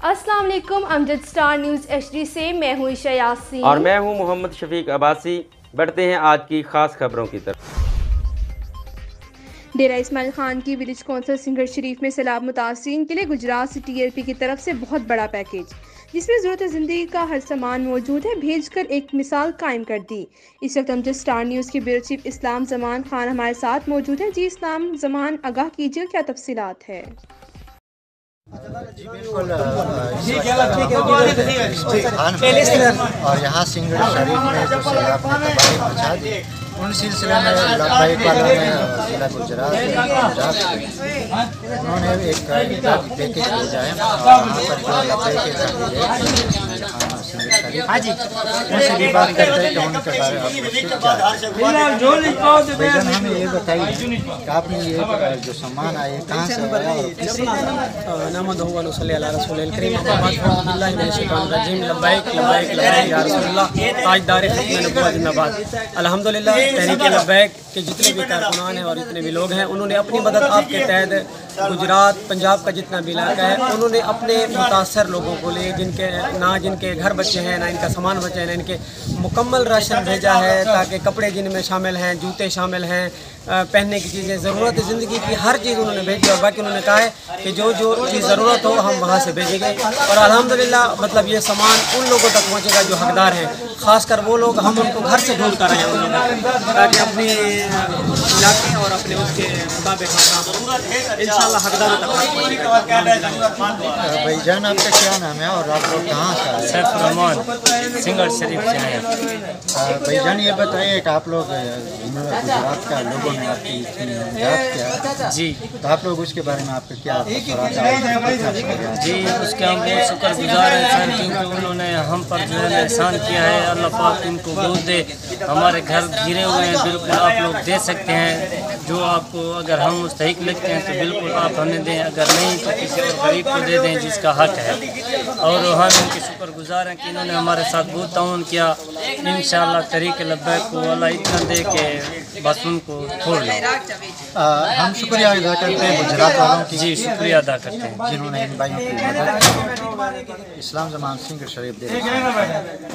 अस्सलाम वालेकुम। Amjad Star news HD से मैं हूँ ईशा यासीन और मैं हूँ मोहम्मद शफीक अब्बासी। बढ़ते हैं आज की खास खबरों की तरफ। डेरा इस्माइल खान की विलेज कौंसिल सिंगर शरीफ में सैलाब मुतासिरीन के लिए गुजरात से TRP की तरफ से बहुत बड़ा पैकेज जिसमें ज़रूरत ज़िंदगी का हर सामान मौजूद है भेजकर एक मिसाल कायम कर दी। इस वक्त अमजद स्टार न्यूज़ के ब्यूरो चीफ इस्लाम जमान खान हमारे साथ मौजूद है। जी इस्लाम जमान, आगाह कीजिए, क्या तफसीलात है? जी बिल्कुल, और यहाँ सिंगर शरीफ में जो सैलाब ने तबाही मचा दी, उन सिलसिले में लब्बैक वालों ने जिला गुजरात उन्होंने एक पैकेज भेजा है। वहाँ पर जो लब्बैक के उनसे भी बात करते हैं कि उनके बारे में हमें ये बताइए कि आपने ये जो सामान आए कहाँ से अल्हम्दुलिल्लाह तहरीक लब्बैक के जितने भी कारकुनान हैं और जितने भी लोग हैं उन्होंने अपनी मदद आपके तहत गुजरात पंजाब का जितना भी इलाका है उन्होंने अपने मुतासर लोगों को लिए जिनके घर बचे हैं, ना इनका सामान बचे हैं, ना इनके मुकम्मल राशन भेजा है ताकि कपड़े जिनमें शामिल हैं, जूते शामिल हैं, पहनने की चीज़ें, ज़रूरत ज़िंदगी की हर चीज़ उन्होंने भेजी। और बाकी उन्होंने कहा है कि जो चीज़ ज़रूरत हो हम वहाँ से भेजेंगे। और अल्हम्दुलिल्लाह मतलब ये सामान उन लोगों तक पहुँचेगा जो हकदार हैं, ख़ासकर वो लोग हम उनको घर से ढूंढ कर रहे हैं उन लोगों ताकि अपने इलाके और अपने उसके मुताबिक इंशाअल्लाह हकदारों तक पहुँचेगा। भाईजान आपका क्या नाम है और आप लोग कहाँ से आए? सैफ रहमान सिंगर शरीफ से हैं। भाईजान ये बताइए कि आप लोग गुजरात का लोगों ने आपकी इतनी मदद किया जी, तो आप लोग उसके बारे में आपके क्या तसव्वुरात? जी उसके हम बहुत शुक्रगुजार हैं सर, क्योंकि उन्होंने हम पर जो है एहसान किया है। अल्लाह पाक इनको बहुत दे। हमारे घर घिरे हुए हैं, बिल्कुल आप लोग दे सकते हैं जो आपको, अगर हम मुस्तहिक लगते हैं तो बिल्कुल आप हमें दें, अगर नहीं तो किसी और गरीब को दे दें जिसका हक है। और हम इनके शुक्रगुजार हैं कि इन्होंने हमारे साथ बहुत ताउन किया। इंशाअल्लाह तहरीक लब्बैक को अल्लाह इतना दे के बस उनको छोड़ लो। हम शुक्रिया अदा करते हैं गुजरात वालों की। जी शुक्रिया अदा करते हैं जिन्होंने इन भाइयों की मदद की। इस्लाम जमान सिंगर शरीफ दे